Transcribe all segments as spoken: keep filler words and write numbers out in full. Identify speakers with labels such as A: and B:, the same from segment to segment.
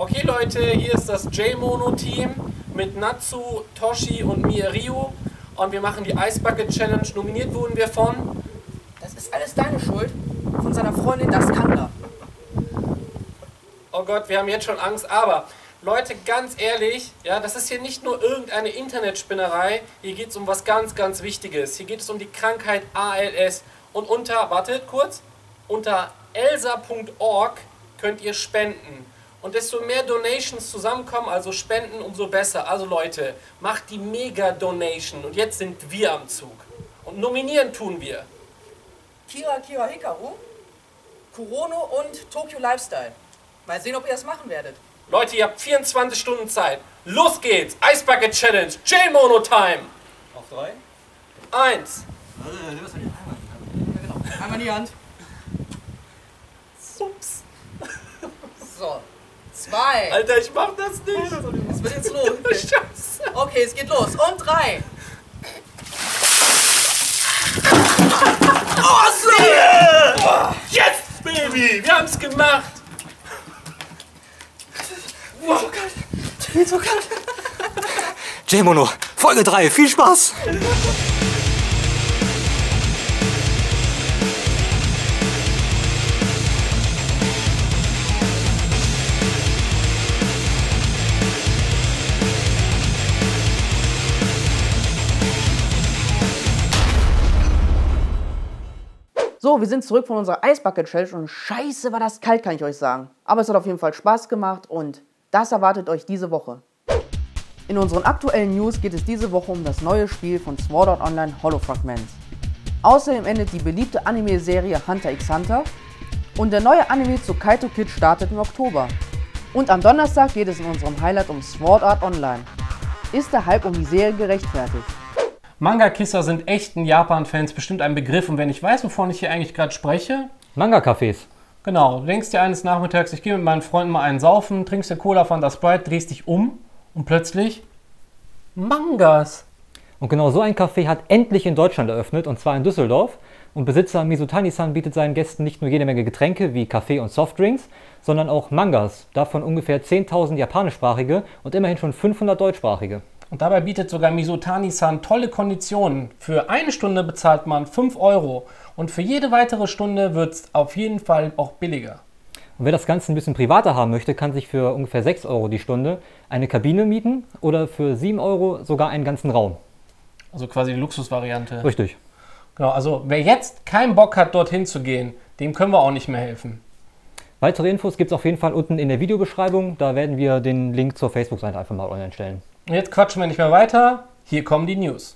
A: Okay Leute, hier ist das J-Mono-Team mit Natsu, Toshi und mir Ryu. Und wir machen die Ice Bucket Challenge. Nominiert wurden wir von...
B: Das ist alles deine Schuld. Von seiner Freundin, das Kanda.
A: Oh Gott, wir haben jetzt schon Angst. Aber Leute, ganz ehrlich, ja, das ist hier nicht nur irgendeine Internetspinnerei. Hier geht es um was ganz, ganz Wichtiges. Hier geht es um die Krankheit A L S. Und unter, wartet kurz, unter elsa punkt org könnt ihr spenden. Und desto mehr Donations zusammenkommen, also Spenden, umso besser. Also Leute, macht die Mega-Donation. Und jetzt sind wir am Zug. Und nominieren tun wir
B: Kira Kira Hikaru, Kurono und Tokyo Lifestyle. Mal sehen, ob ihr das machen werdet.
A: Leute, ihr habt vierundzwanzig Stunden Zeit. Los geht's! Ice Bucket Challenge, J-Mono Time!
C: Auf drei?
A: Eins.
B: Einmal in die Hand.
A: Sups.
B: So. Zwei.
A: Alter, ich mach das nicht.
B: Es wird jetzt los. Okay.
A: Scheiße.
B: Okay, es geht los. Und drei.
A: Awesome! Yes, Baby! Wir haben's gemacht!
B: Wow. So kalt. Viel so kalt.
C: J-Mono, Folge drei, viel Spaß!
B: So, wir sind zurück von unserer Ice Bucket Challenge und scheiße war das kalt, kann ich euch sagen. Aber es hat auf jeden Fall Spaß gemacht und das erwartet euch diese Woche. In unseren aktuellen News geht es diese Woche um das neue Spiel von Sword Art Online Holofragments. Außerdem endet die beliebte Anime-Serie Hunter x Hunter und der neue Anime zu Kaito Kid startet im Oktober. Und am Donnerstag geht es in unserem Highlight um Sword Art Online. Ist der Hype um die Serie gerechtfertigt?
A: Manga-Kisser sind echten Japan-Fans bestimmt ein Begriff. Und wenn ich weiß, wovon ich hier eigentlich gerade spreche...
C: Manga-Cafés.
A: Genau, du denkst dir eines Nachmittags, ich gehe mit meinen Freunden mal einen saufen, trinkst dir Cola von der Sprite, drehst dich um und plötzlich Mangas.
C: Und genau so ein Café hat endlich in Deutschland eröffnet, und zwar in Düsseldorf. Und Besitzer Mizutani-san bietet seinen Gästen nicht nur jede Menge Getränke wie Kaffee und Softdrinks, sondern auch Mangas, davon ungefähr zehntausend japanischsprachige und immerhin schon fünfhundert deutschsprachige.
A: Und dabei bietet sogar Mizutani-san tolle Konditionen. Für eine Stunde bezahlt man fünf Euro und für jede weitere Stunde wird es auf jeden Fall auch billiger.
C: Und wer das Ganze ein bisschen privater haben möchte, kann sich für ungefähr sechs Euro die Stunde eine Kabine mieten oder für sieben Euro sogar einen ganzen Raum.
A: Also quasi die Luxusvariante.
C: Richtig.
A: Genau, also wer jetzt keinen Bock hat, dorthin zu gehen, dem können wir auch nicht mehr helfen.
C: Weitere Infos gibt es auf jeden Fall unten in der Videobeschreibung. Da werden wir den Link zur Facebook-Seite einfach mal online stellen.
A: Und jetzt quatschen wir nicht mehr weiter. Hier kommen die News.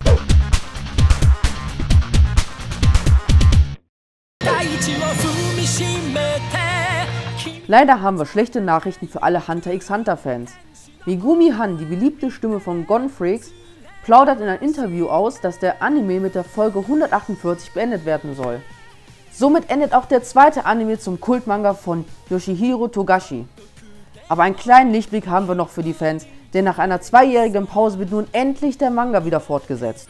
B: Leider haben wir schlechte Nachrichten für alle Hunter x Hunter Fans. Megumi Han, die beliebte Stimme von Gon Freaks, plaudert in einem Interview aus, dass der Anime mit der Folge hundertachtundvierzig beendet werden soll. Somit endet auch der zweite Anime zum Kultmanga von Yoshihiro Togashi. Aber einen kleinen Lichtblick haben wir noch für die Fans, denn nach einer zweijährigen Pause wird nun endlich der Manga wieder fortgesetzt.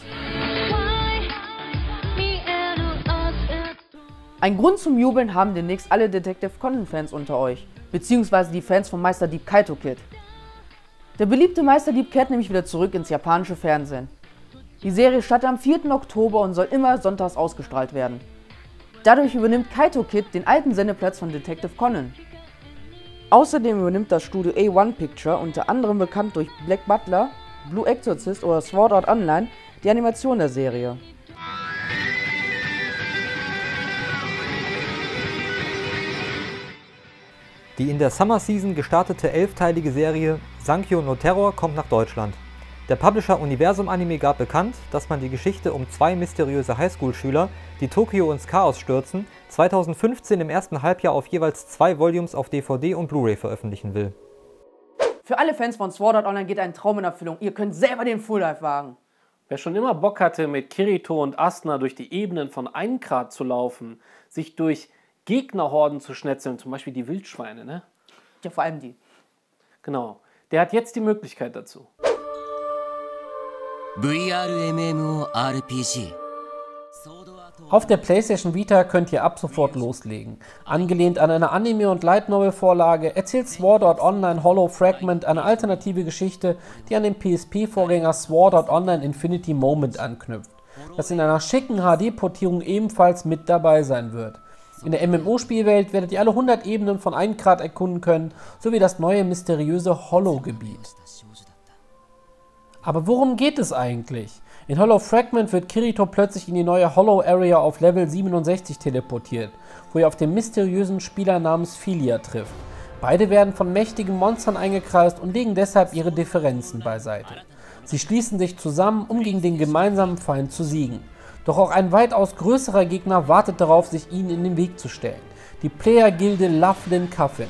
B: Ein Grund zum Jubeln haben demnächst alle Detective Conan Fans unter euch, beziehungsweise die Fans von Meisterdieb Kaito Kid. Der beliebte Meisterdieb kehrt nämlich wieder zurück ins japanische Fernsehen. Die Serie startet am vierten Oktober und soll immer sonntags ausgestrahlt werden. Dadurch übernimmt Kaito Kid den alten Sendeplatz von Detective Conan. Außerdem übernimmt das Studio A eins Picture, unter anderem bekannt durch Black Butler, Blue Exorcist oder Sword Art Online, die Animation der Serie.
C: Die in der Summer Season gestartete elfteilige Serie Sankyo no Terror kommt nach Deutschland. Der Publisher Universum Anime gab bekannt, dass man die Geschichte um zwei mysteriöse Highschool-Schüler, die Tokio ins Chaos stürzen, zweitausendfünfzehn im ersten Halbjahr auf jeweils zwei Volumes auf D V D und Blu-ray veröffentlichen will.
B: Für alle Fans von Sword Art Online geht ein Traum in Erfüllung. Ihr könnt selber den Full Life wagen.
A: Wer schon immer Bock hatte, mit Kirito und Asuna durch die Ebenen von Aincrad zu laufen, sich durch Gegnerhorden zu schnetzeln, zum Beispiel die Wildschweine, ne?
B: Ja, vor allem die.
A: Genau. Der hat jetzt die Möglichkeit dazu.
D: V R-MMORPG
A: Auf der PlayStation Vita könnt ihr ab sofort loslegen. Angelehnt an eine Anime- und Light-Novel-Vorlage erzählt Sword Art Online Hollow Fragment eine alternative Geschichte, die an den P S P-Vorgänger Sword Art Online Infinity Moment anknüpft, das in einer schicken H D-Portierung ebenfalls mit dabei sein wird. In der M M O-Spielwelt werdet ihr alle hundert Ebenen von Aincrad erkunden können, sowie das neue mysteriöse Hollow-Gebiet. Aber worum geht es eigentlich? In Hollow Fragment wird Kirito plötzlich in die neue Hollow Area auf Level siebenundsechzig teleportiert, wo ihr auf den mysteriösen Spieler namens Filia trifft. Beide werden von mächtigen Monstern eingekreist und legen deshalb ihre Differenzen beiseite. Sie schließen sich zusammen, um gegen den gemeinsamen Feind zu siegen. Doch auch ein weitaus größerer Gegner wartet darauf, sich ihnen in den Weg zu stellen. Die Player-Gilde Lovelin Coffin.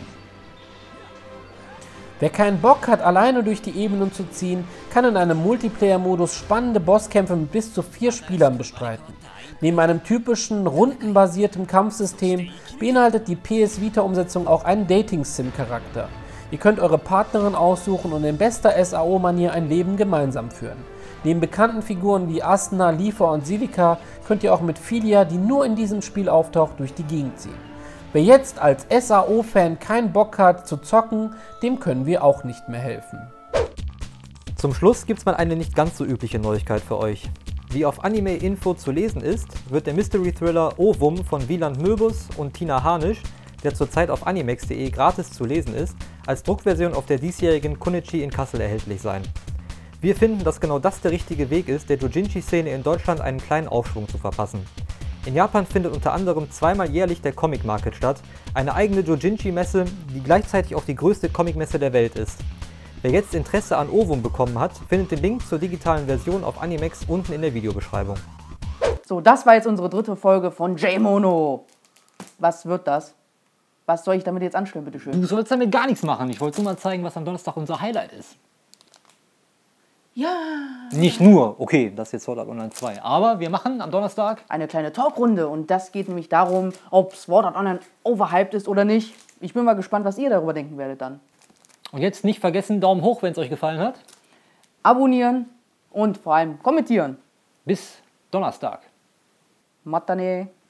A: Wer keinen Bock hat, alleine durch die Ebenen zu ziehen, kann in einem Multiplayer-Modus spannende Bosskämpfe mit bis zu vier Spielern bestreiten. Neben einem typischen, rundenbasierten Kampfsystem beinhaltet die P S Vita-Umsetzung auch einen Dating-Sim-Charakter. Ihr könnt eure Partnerin aussuchen und in bester S A O-Manier ein Leben gemeinsam führen. Neben bekannten Figuren wie Asuna, Lifa und Celica könnt ihr auch mit Filia, die nur in diesem Spiel auftaucht, durch die Gegend ziehen. Wer jetzt als S A O-Fan keinen Bock hat zu zocken, dem können wir auch nicht mehr helfen.
C: Zum Schluss gibt's mal eine nicht ganz so übliche Neuigkeit für euch. Wie auf Anime Info zu lesen ist, wird der Mystery-Thriller Ovum von Wieland Möbus und Tina Harnisch, der zurzeit auf animex punkt de gratis zu lesen ist, als Druckversion auf der diesjährigen Konichi in Kassel erhältlich sein. Wir finden, dass genau das der richtige Weg ist, der Doujinshi-Szene in Deutschland einen kleinen Aufschwung zu verpassen. In Japan findet unter anderem zweimal jährlich der Comic Market statt, eine eigene Doujinshi-Messe, die gleichzeitig auch die größte Comicmesse der Welt ist. Wer jetzt Interesse an Ovum bekommen hat, findet den Link zur digitalen Version auf Animex unten in der Videobeschreibung.
B: So, das war jetzt unsere dritte Folge von J-Mono. Was wird das? Was soll ich damit jetzt anstellen, bitteschön?
D: Du sollst damit gar nichts machen. Ich wollte nur mal zeigen, was am Donnerstag unser Highlight ist.
B: Ja.
D: Nicht nur, okay, das ist jetzt Sword Art Online zwei, aber wir machen am Donnerstag
B: Eine kleine Talkrunde und das geht nämlich darum, ob Sword Art Online overhyped ist oder nicht. Ich bin mal gespannt, was ihr darüber denken werdet dann.
D: Und jetzt nicht vergessen, Daumen hoch, wenn es euch gefallen hat.
B: Abonnieren und vor allem kommentieren.
D: Bis Donnerstag.
B: Matane.